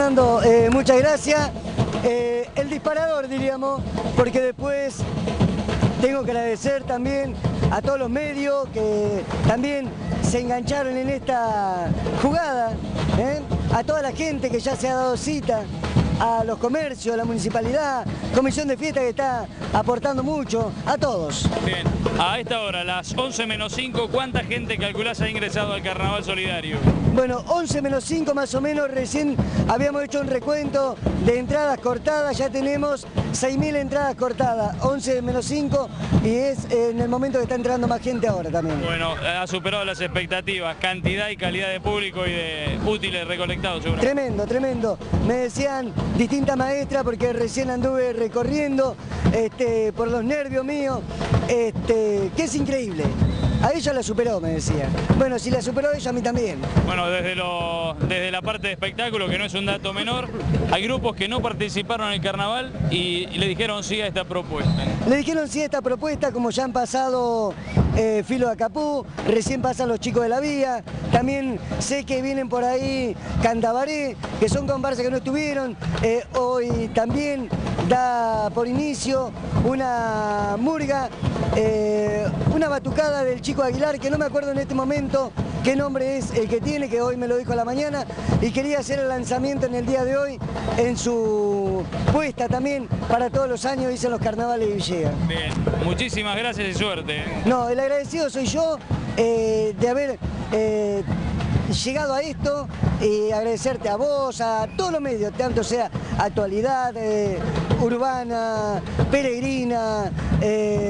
Fernando, muchas gracias. El disparador, diríamos, porque después tengo que agradecer también a todos los medios que también se engancharon en esta jugada, a toda la gente que ya se ha dado cita, a los comercios, a la municipalidad, comisión de fiesta que está aportando mucho, a todos. Bien, a esta hora, las 11 menos 5, ¿cuánta gente calculás ha ingresado al Carnaval Solidario? Bueno, 11 menos 5 más o menos, recién habíamos hecho un recuento de entradas cortadas, ya tenemos 6.000 entradas cortadas, 11 menos 5, y es en el momento que está entrando más gente ahora también. Bueno, ha superado las expectativas, cantidad y calidad de público y de útiles recolectados, seguro. Tremendo, tremendo. Me decían distintas maestras, porque recién anduve recorriendo por los nervios míos, que es increíble. A ella la superó, me decía. Bueno, si la superó ella, a mí también. Bueno, desde la parte de espectáculo, que no es un dato menor, hay grupos que no participaron en el carnaval y le dijeron sí a esta propuesta. Le dijeron sí a esta propuesta, como ya han pasado Filo de Acapú, recién pasan los chicos de la vía, también sé que vienen por ahí Cantabaré, que son comparsas que no estuvieron, hoy también da por inicio una murga, una batucada del Chico Aguilar, que no me acuerdo en este momento qué nombre es el que tiene, que hoy me lo dijo a la mañana, y quería hacer el lanzamiento en el día de hoy en su puesta también para todos los años, dicen los carnavales de Villegas. Bien, muchísimas gracias y suerte. No, el agradecido soy yo de haber llegado a esto, y agradecerte a vos, a todos los medios, tanto sea Actualidad, Urbana, Peregrina,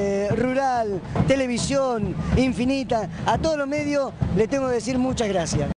Rural, Televisión, Infinita, a todos los medios les tengo que decir muchas gracias.